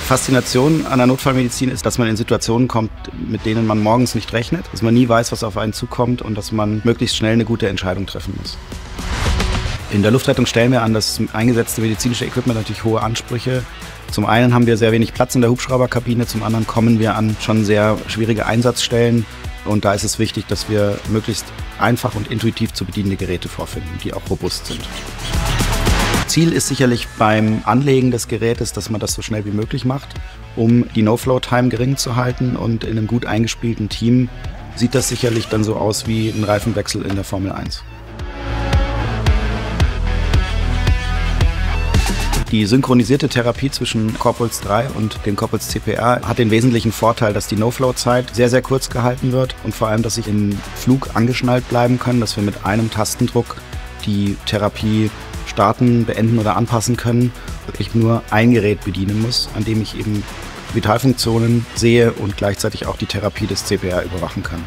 Faszination an der Notfallmedizin ist, dass man in Situationen kommt, mit denen man morgens nicht rechnet, dass man nie weiß, was auf einen zukommt und dass man möglichst schnell eine gute Entscheidung treffen muss. In der Luftrettung stellen wir an das eingesetzte medizinische Equipment natürlich hohe Ansprüche. Zum einen haben wir sehr wenig Platz in der Hubschrauberkabine, zum anderen kommen wir an schon sehr schwierige Einsatzstellen. Und da ist es wichtig, dass wir möglichst einfach und intuitiv zu bedienende Geräte vorfinden, die auch robust sind. Ziel ist sicherlich beim Anlegen des Gerätes, dass man das so schnell wie möglich macht, um die No-Flow-Time gering zu halten. Und in einem gut eingespielten Team sieht das sicherlich dann so aus wie ein Reifenwechsel in der Formel 1. Die synchronisierte Therapie zwischen Corpuls 3 und dem Corpuls CPR hat den wesentlichen Vorteil, dass die No-Flow-Zeit sehr, sehr kurz gehalten wird und vor allem, dass ich im Flug angeschnallt bleiben können, dass wir mit einem Tastendruck die Therapie starten, beenden oder anpassen können. Ich nur ein Gerät bedienen muss, an dem ich eben Vitalfunktionen sehe und gleichzeitig auch die Therapie des CPR überwachen kann.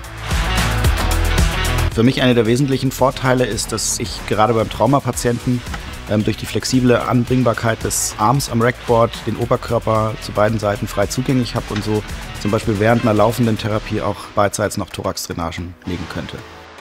Für mich einer der wesentlichen Vorteile ist, dass ich gerade beim Traumapatienten durch die flexible Anbringbarkeit des Arms am Rackboard den Oberkörper zu beiden Seiten frei zugänglich habe und so zum Beispiel während einer laufenden Therapie auch beidseits noch Thoraxdrainagen legen könnte.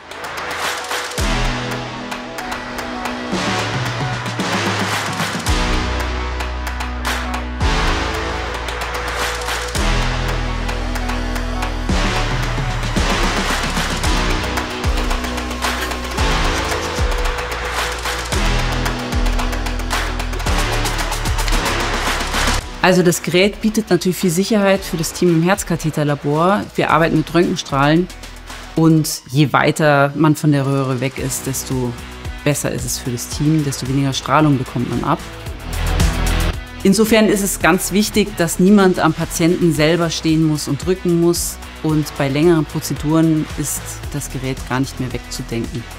Also das Gerät bietet natürlich viel Sicherheit für das Team im Herzkatheterlabor. Wir arbeiten mit Röntgenstrahlen und je weiter man von der Röhre weg ist, desto besser ist es für das Team, desto weniger Strahlung bekommt man ab. Insofern ist es ganz wichtig, dass niemand am Patienten selber stehen muss und drücken muss und bei längeren Prozeduren ist das Gerät gar nicht mehr wegzudenken.